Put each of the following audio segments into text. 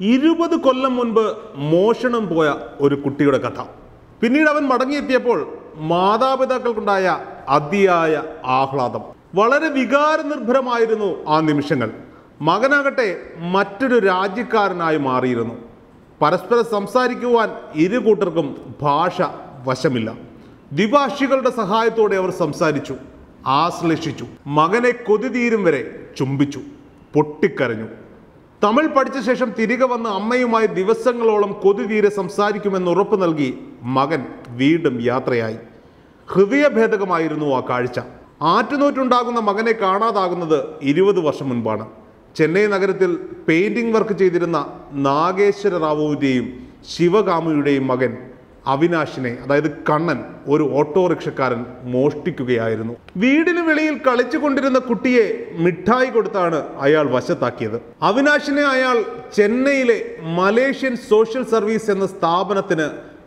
20 കൊല്ലം മുൻപ് മോഷണം പോയ ഒരു കുട്ടിയുടെ കഥ. പിന്നീട് അവൻ മടങ്ങിയെത്തിയപ്പോൾ മാതാപിതാക്കൾക്കുണ്ടായ അതിയായ ആഹ്ലാദം. വളരെ വികാരനിർഭരമായിരുന്നു ആ നിമിഷങ്ങൾ. മകനാകട്ടെ മറ്റൊരു രാജ്യക്കാരനായി മാറിയിരുന്നു. പരസ്പരം സംസാരിക്കുവാൻ ഇരു കൂട്ടർക്കും ഭാഷ വശമില്ല. ദ്വിഭാഷികളുടെ സഹായത്തോടെ അവർ സംസാരിച്ചു, ആശ്ലേഷിച്ചു, മകനെ കൊതിതീരും വരെ ചുംബിച്ചു, പൊട്ടിക്കരഞ്ഞു. തമിഴ് പഠിച്ച ശേഷം തിരികെ വന്ന് അമ്മയുമായി ദിവസങ്ങളോളം കൊതിതീരെ സംസാരിക്കുമെന്ന് ഉറപ്പ് നൽകി മകൻ വീണ്ടും യാത്രയായി. ഹൃദയഭേദകമായിരുന്നു ആ കാഴ്ച. ആറ്റുനോറ്റുണ്ടാകുന്ന മകനെ കാണാതാകുന്നത് 20 വർഷം മുൻപാണ്. ചെന്നൈ നഗരത്തിൽ പെയിന്റിംഗ് വർക്ക് ചെയ്തിരുന്ന നാഗേശ്വര റാവുവിൻ്റെയും ശിവകാമിയുടെയും മകൻ അവിനാശിനെ, അതായത് കണ്ണൻ, ഒരു ഓട്ടോറിക്ഷക്കാരൻ മോഷ്ടിക്കുകയായിരുന്നു. വീടിന് വെളിയിൽ കളിച്ചുകൊണ്ടിരുന്ന കുട്ടിയെ മിഠായി കൊടുത്താണ് അയാൾ വശത്താക്കിയത്. അവിനാശിനെ അയാൾ ചെന്നൈയിലെ മലേഷ്യൻ സോഷ്യൽ സർവീസ് എന്ന സ്ഥാപനത്തിന്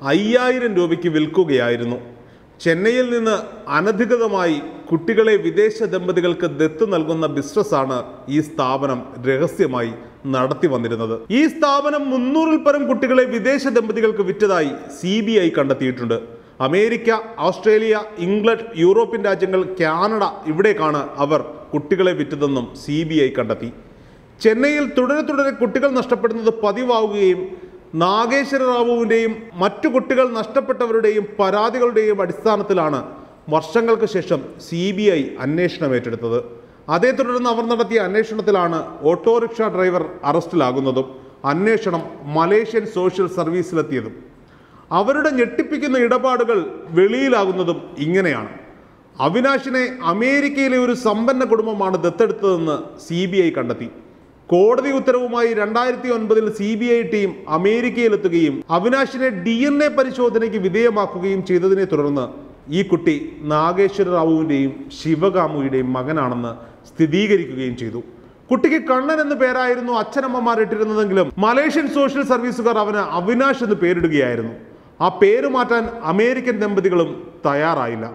5000 രൂപയ്ക്ക് വിൽക്കുകയായിരുന്നു. ചെന്നൈയിൽ നിന്ന് അനധികൃതമായി കുട്ടികളെ വിദേശ ദമ്പതികൾക്ക് ദത്ത് നൽകുന്ന ബിസിനസ്സാണ് ഈ സ്ഥാപനം രഹസ്യമായി നടത്തി വന്നിരുന്നത്. ഈ സ്ഥാപനം 300-ൽ പരം കുട്ടികളെ വിദേശ ദമ്പതികൾക്ക് വിറ്റതായി CBI കണ്ടെത്തിയിട്ടുണ്ട്. അമേരിക്ക, ഓസ്ട്രേലിയ, ഇംഗ്ലണ്ട്, യൂറോപ്യൻ രാജ്യങ്ങൾ, കാനഡ, ഇവിടേക്കാണ് അവർ കുട്ടികളെ വിറ്റതെന്നും CBI കണ്ടെത്തി. ചെന്നൈയിൽ തുടരെ കുട്ടികൾ നഷ്ടപ്പെടുന്നത് പതിവാവുകയും നാഗേശ്വര റാവുവിൻ്റെയും മറ്റു കുട്ടികൾ നഷ്ടപ്പെട്ടവരുടെയും പരാതികളുടെയും അടിസ്ഥാനത്തിലാണ് വർഷങ്ങൾക്ക് ശേഷം CBI അന്വേഷണം ഏറ്റെടുത്തത്. അതേ തുടർന്ന് അവർ നടത്തിയ അന്വേഷണത്തിലാണ് ഓട്ടോറിക്ഷ ഡ്രൈവർ അറസ്റ്റിലാകുന്നതും അന്വേഷണം മലേഷ്യൻ സോഷ്യൽ സർവീസിലെത്തിയതും. അവരുടെ ഞെട്ടിപ്പിക്കുന്ന ഇടപാടുകൾ വെളിയിലാകുന്നതും ഇങ്ങനെയാണ്. അവിനാശിനെ അമേരിക്കയിലെ ഒരു സമ്പന്ന കുടുംബമാണ് ദത്തെടുത്തതെന്ന് CBI കണ്ടെത്തി. കോടതി ഉത്തരവുമായി 2009-ൽ CBI ടീം അമേരിക്കയിലെത്തുകയും അവിനാശിനെ DNA പരിശോധനയ്ക്ക് വിധേയമാക്കുകയും ചെയ്തതിനെ തുടർന്ന് ഈ കുട്ടി നാഗേശ്വര റാവുവിൻ്റെയും ശിവകാമുയുടെയും മകനാണെന്ന് സ്ഥിരീകരിക്കുകയും ചെയ്തു. കുട്ടിക്ക് കണ്ണൻ എന്ന് പേരായിരുന്നു അച്ഛനമ്മമാർ ഇട്ടിരുന്നതെങ്കിലും മലേഷ്യൻ സോഷ്യൽ സർവീസുകാർ അവന് അവിനാശ് എന്ന് പേരിടുകയായിരുന്നു. ആ പേര് മാറ്റാൻ അമേരിക്കൻ ദമ്പതികളും തയ്യാറായില്ല.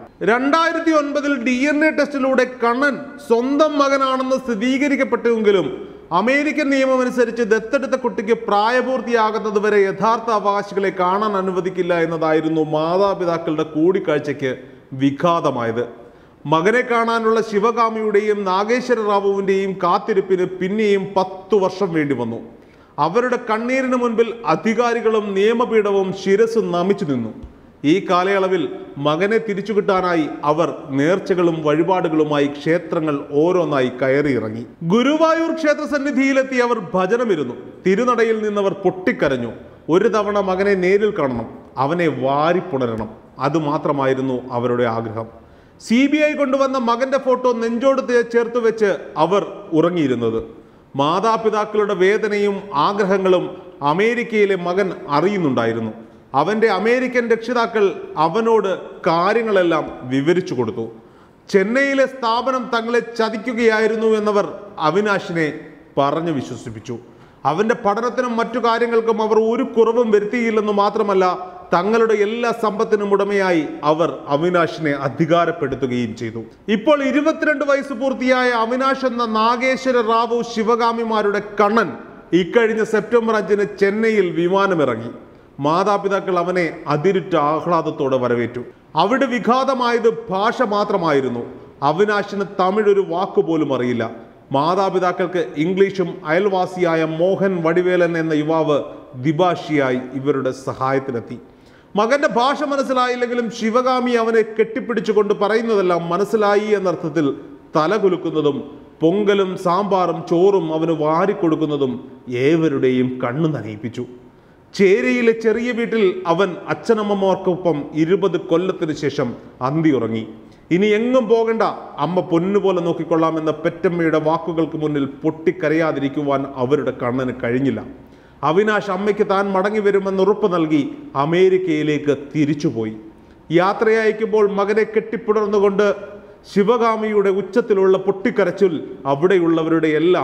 2009-ൽ DNA ടെസ്റ്റിലൂടെ കണ്ണൻ സ്വന്തം മകനാണെന്ന് സ്ഥിരീകരിക്കപ്പെട്ടുവെങ്കിലും അമേരിക്കൻ നിയമമനുസരിച്ച് ദത്തെടുത്ത കുട്ടിക്ക് പ്രായപൂർത്തിയാകുന്നത് വരെ യഥാർത്ഥ അവകാശികളെ കാണാൻ അനുവദിക്കില്ല എന്നതായിരുന്നു മാതാപിതാക്കളുടെ കൂടിക്കാഴ്ചയ്ക്ക് വിഘാതമായത്. മകനെ കാണാനുള്ള ശിവകാമിയുടെയും നാഗേശ്വര റാവുവിൻ്റെയും കാത്തിരിപ്പിന് പിന്നെയും 10 വർഷം വേണ്ടി വന്നു. അവരുടെ കണ്ണീരിന് മുൻപിൽ അധികാരികളും നിയമപീഠവും ശിരസ് നമിച്ചു നിന്നു. ഈ കാലയളവിൽ മകനെ തിരിച്ചു കിട്ടാനായി അവർ നേർച്ചകളും വഴിപാടുകളുമായി ക്ഷേത്രങ്ങൾ ഓരോന്നായി കയറിയിറങ്ങി. ഗുരുവായൂർ ക്ഷേത്ര സന്നിധിയിലെത്തി അവർ ഭജനമിരുന്നു. തിരുനടയിൽ നിന്നവർ പൊട്ടിക്കരഞ്ഞു. ഒരു തവണ മകനെ നേരിൽ കാണണം, അവനെ വാരിപ്പുണരണം. അതുമാത്രമായിരുന്നു അവരുടെ ആഗ്രഹം. CBI കൊണ്ടുവന്ന മകന്റെ ഫോട്ടോ നെഞ്ചോട് ചേർത്ത് വെച്ച് അവർ ഉറങ്ങിയിരുന്നത്. മാതാപിതാക്കളുടെ വേദനയും ആഗ്രഹങ്ങളും അമേരിക്കയിലെ മകൻ അറിയുന്നുണ്ടായിരുന്നു. അവൻ്റെ അമേരിക്കൻ രക്ഷിതാക്കൾ അവനോട് കാര്യങ്ങളെല്ലാം വിവരിച്ചു കൊടുത്തു. ചെന്നൈയിലെ സ്ഥാപനം തങ്ങളെ ചതിക്കുകയായിരുന്നു എന്നവർ അവിനാശിനെ പറഞ്ഞു വിശ്വസിപ്പിച്ചു. അവൻ്റെ പഠനത്തിനും മറ്റു കാര്യങ്ങൾക്കും അവർ ഒരു കുറവും വരുത്തിയില്ലെന്ന് മാത്രമല്ല, തങ്ങളുടെ എല്ലാ സമ്പത്തിനും ഉടമയായി അവർ അവിനാശിനെ അധികാരപ്പെടുത്തുകയും ചെയ്തു. ഇപ്പോൾ 22 വയസ്സ് പൂർത്തിയായ അവിനാശ് എന്ന നാഗേശ്വര റാവു ശിവകാമിമാരുടെ കണ്ണൻ ഇക്കഴിഞ്ഞ സെപ്റ്റംബർ 5-ന് ചെന്നൈയിൽ വിമാനമിറങ്ങി. മാതാപിതാക്കൾ അവനെ അതിരുറ്റ ആഹ്ലാദത്തോടെ വരവേറ്റു. അവിടെ വിഘാതമായത് ഭാഷ മാത്രമായിരുന്നു. അവിനാശിന് തമിഴ് ഒരു വാക്കുപോലും അറിയില്ല. മാതാപിതാക്കൾക്ക് ഇംഗ്ലീഷും അയൽവാസിയായ മോഹൻ വടിവേലൻ എന്ന യുവാവ് ദ്വിഭാഷിയായി ഇവരുടെ സഹായത്തിനെത്തി. മകന്റെ ഭാഷ മനസ്സിലായില്ലെങ്കിലും ശിവകാമി അവനെ കെട്ടിപ്പിടിച്ചുകൊണ്ട് പറയുന്നതെല്ലാം മനസ്സിലായി എന്നർത്ഥത്തിൽ തലകുലുക്കുന്നതും പൊങ്കലും സാമ്പാറും ചോറും അവന് വാരിക്കൊടുക്കുന്നതും ഏവരുടെയും കണ്ണു നനയിപ്പിച്ചു. ചേരിയിലെ ചെറിയ വീട്ടിൽ അവൻ അച്ഛനമ്മമാർക്കൊപ്പം 20 കൊല്ലത്തിന് ശേഷം അന്തിയുറങ്ങി. ഇനി എങ്ങും പോകണ്ട, അമ്മ പൊന്നുപോലെ നോക്കിക്കൊള്ളാമെന്ന പെറ്റമ്മയുടെ വാക്കുകൾക്ക് മുന്നിൽ പൊട്ടിക്കരയാതിരിക്കുവാൻ അവരുടെ കണ്ണന് കഴിഞ്ഞില്ല. അവിനാശ് അമ്മയ്ക്ക് താൻ മടങ്ങി വരുമെന്ന് ഉറപ്പ് നൽകി അമേരിക്കയിലേക്ക് തിരിച്ചുപോയി. യാത്രയയക്കുമ്പോൾ മകനെ കെട്ടിപ്പുണർന്നുകൊണ്ട് ശിവകാമിയുടെ ഉച്ചത്തിലുള്ള പൊട്ടിക്കരച്ചിൽ അവിടെയുള്ളവരുടെ എല്ലാം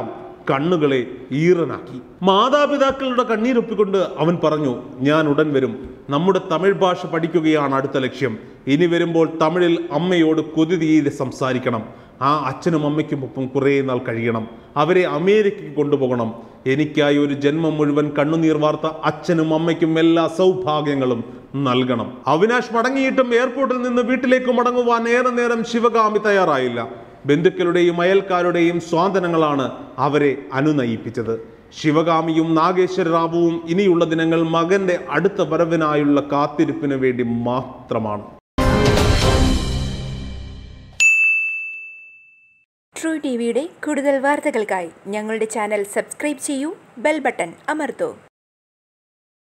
കണ്ണുകളെ ഈറനാക്കി. മാതാപിതാക്കളുടെ കണ്ണീരൊപ്പിക്കൊണ്ട് അവൻ പറഞ്ഞു, ഞാൻ ഉടൻ വരും. നമ്മുടെ തമിഴ് ഭാഷ പഠിക്കുകയാണ് അടുത്ത ലക്ഷ്യം. ഇനി വരുമ്പോൾ തമിഴിൽ അമ്മയോട് കൊതിതീരെ സംസാരിക്കണം. ആ അച്ഛനും അമ്മയ്ക്കുമൊപ്പം കുറേ നാൾ കഴിയണം. അവരെ അമേരിക്കയ്ക്ക് കൊണ്ടുപോകണം. എനിക്കായി ഒരു ജന്മം മുഴുവൻ കണ്ണുനീർ വാർത്ത അച്ഛനും അമ്മയ്ക്കും എല്ലാ സൗഭാഗ്യങ്ങളും നൽകണം. അവിനാശ് മടങ്ങിയിട്ടും എയർപോർട്ടിൽ നിന്ന് വീട്ടിലേക്ക് മടങ്ങുവാൻ ഏറെ നേരം ശിവകാമി തയ്യാറായില്ല. ബന്ധുക്കളുടെയും അയൽക്കാരുടെയും സ്വാന്തനങ്ങളാണ് അവരെ അനുനയിപ്പിച്ചത്. ശിവകാമിയും നാഗേശ്വര റാവുവും ഇനിയുള്ള ദിനങ്ങൾ മകന്റെ അടുത്ത വരവിനായുള്ള കാത്തിരിപ്പിന് വേണ്ടി മാത്രമാണ്. ട്രൂ ടിവിയുടെ കൂടുതൽ വാർത്തകൾക്കായി ഞങ്ങളുടെ ചാനൽ സബ്സ്ക്രൈബ് ചെയ്യൂ, ബെൽ ബട്ടൺ അമർത്തൂ.